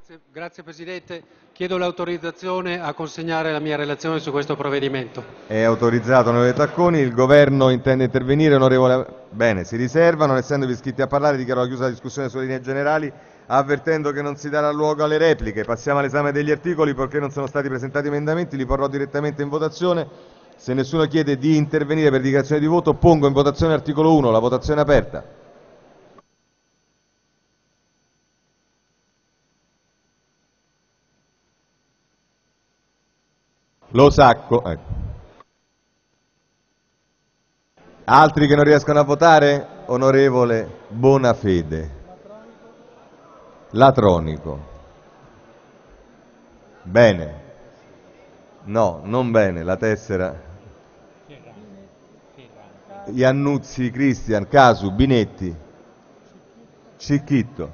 Grazie Presidente, chiedo l'autorizzazione a consegnare la mia relazione su questo provvedimento. È autorizzato, onorevole Tacconi. Il Governo intende intervenire, onorevole... Bene, si riserva. Non essendovi iscritti a parlare, dichiaro chiusa la discussione sulle linee generali, avvertendo che non si darà luogo alle repliche. Passiamo all'esame degli articoli. Poiché non sono stati presentati emendamenti, li porrò direttamente in votazione. Se nessuno chiede di intervenire per dichiarazione di voto, pongo in votazione l'articolo 1. La votazione è aperta. Lo sacco. Ecco. Altri che non riescono a votare? Onorevole Bonafede. Latronico. Bene. No, non bene, la tessera. Iannuzzi, Cristian, Casu, Binetti. Cicchitto.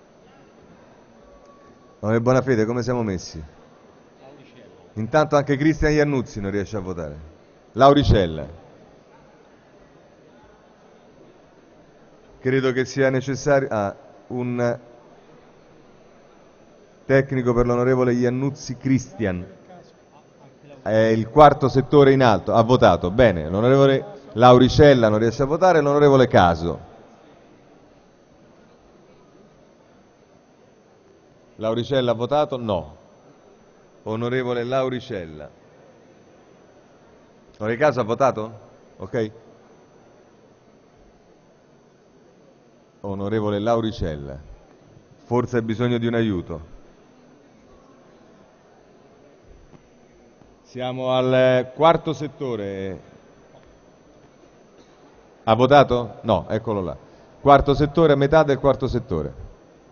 Onorevole Bonafede, come siamo messi? Intanto anche Cristian Iannuzzi non riesce a votare. Lauricella. Credo che sia necessario un tecnico per l'onorevole Iannuzzi Cristian. È il quarto settore in alto. Ha votato. Bene. L'onorevole Lauricella non riesce a votare. L'onorevole Caso. Lauricella ha votato? No. Onorevole Lauricella. Onorevole Caso ha votato? Ok. Onorevole Lauricella. Forse ha bisogno di un aiuto. Siamo al quarto settore. Ha votato? No, eccolo là. Quarto settore, a metà del quarto settore.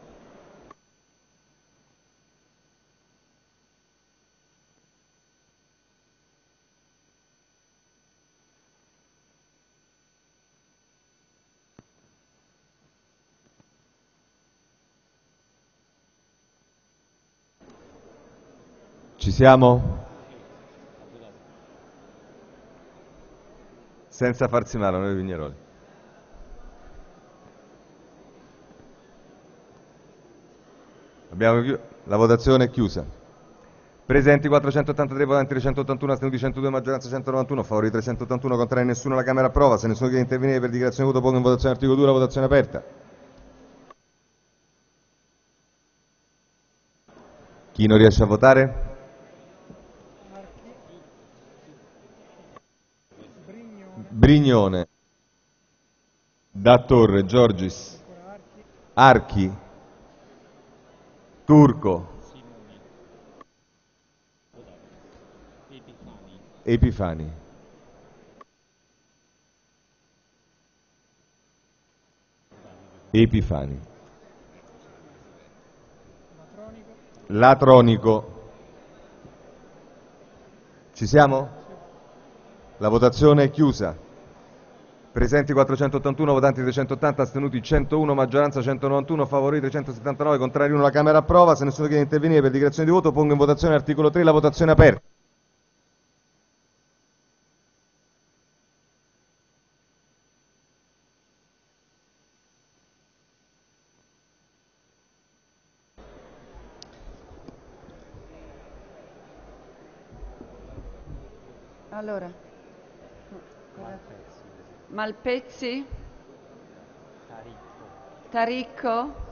Ci siamo? Senza farsi male, onorevole Vigneroli. La votazione è chiusa. Presenti 483 votanti, 381, astenuti 102, maggioranza 191, favori 381, contrari nessuno, la Camera approva. Se nessuno chiede intervenire per dichiarazione di voto, pongo in votazione l'articolo 2, la votazione è aperta. Chi non riesce a votare? Brignone, Da Torre, Giorgis, Archi, Turco, Epifani. Epifani. Latronico. Ci siamo? La votazione è chiusa. Presenti 481, votanti 380, astenuti 101, maggioranza 191, favoriti 379, contrari 1, la Camera approva. Se nessuno chiede intervenire per dichiarazione di voto, pongo in votazione l'articolo 3, la votazione è aperta. Allora, Malpezzi? Taricco?